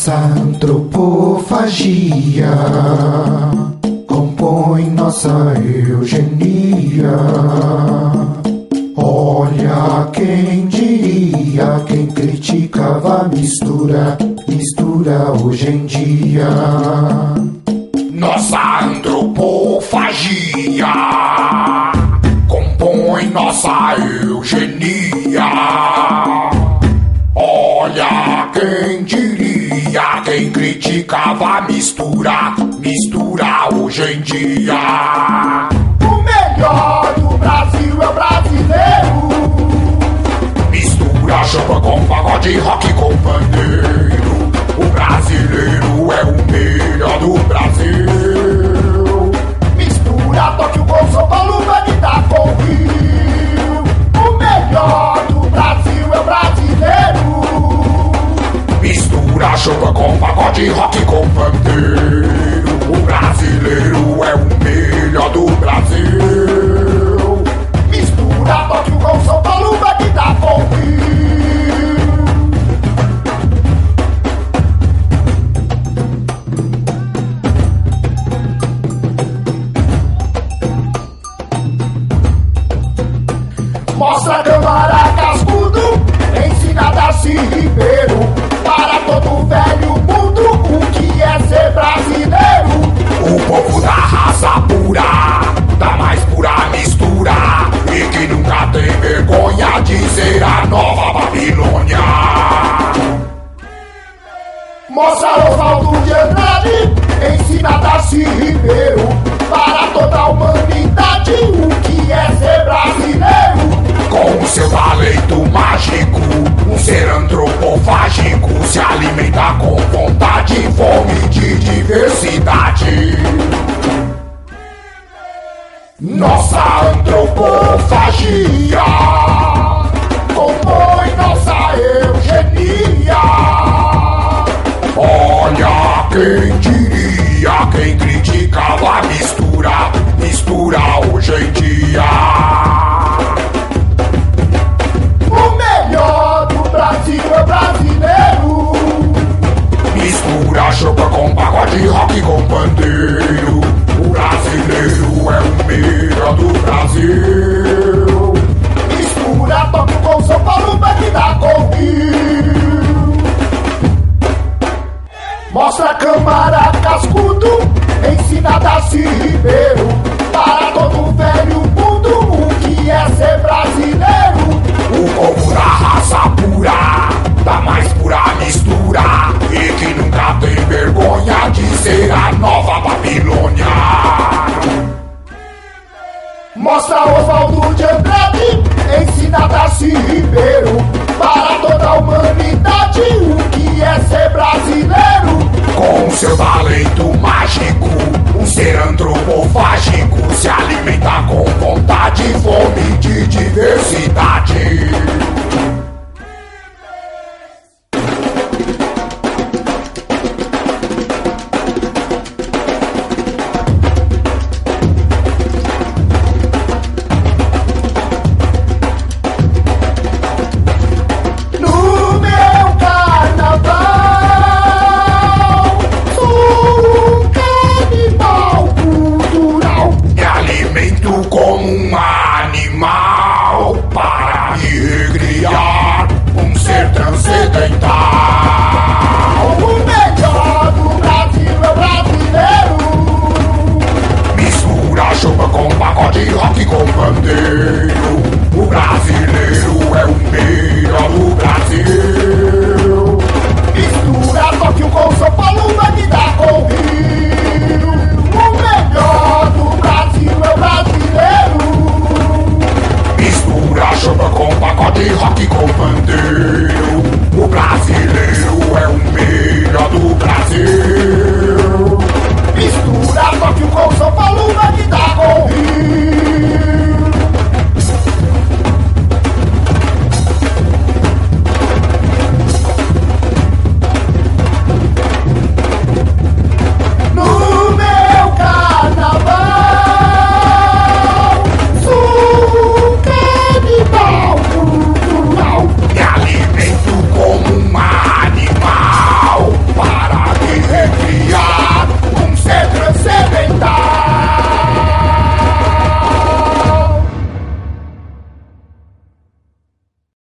Nossa antropofagia compõe nossa eugenia. Olha quem diria, quem criticava mistura hoje em dia. Nossa antropofagia compõe nossa eugenia. Olha quem diria, quem criticava mistura hoje em dia. O melhor do Brasil é o brasileiro. Mistura chapa com pagode, rock com pandeiro. O brasileiro é o melhor do Brasil. Mistura Tóquio com São Paulo, vai me dar com o Rio. O melhor do Brasil é o brasileiro. Mistura chapa com pagode, rock com pandeiro. O brasileiro é o melhor do Brasil. Mistura Tóquio com São Paulo, vai me dar com o Rio. Mostra Câmara Cascudo, ensina Darcy Ribeiro, para todo velho mundo o que é ser brasileiro. O povo da raça pura, da mais pura mistura, e que nunca tem vergonha de ser a nova Babilônia. Mostra Oswaldo de Andrade, ensina Darcy Ribeiro, para toda a humanidade o que é ser brasileiro. Com o seu talento mágico, um ser antropofágico se alimenta com vontade e fome de diversidade. Nossa antropofagia compõe nossa eugenia. Olha quem diria, quem criticava mistura hoje em dia. O melhor do Brasil é brasileiro. Mistura chopa com pagode, rock com pandeiro. O brasileiro é o melhor do Brasil. Mistura Tóquio com São Paulo, vai me dar com o Rio. Mostra Câmara Cascudo, ensina Darcy Ribeiro, para todo velho mundo o que é ser brasileiro. O povo da raça pura, da mais pura mistura, e que nunca tem vergonha de ser a nova Babilônia. Mostra Oswaldo de Andrade, ensina Darcy Ribeiro, para toda a humanidade o que é ser brasileiro. Com seu talento mágico, um ser antropofágico se alimenta com vontade e fome de diversidade.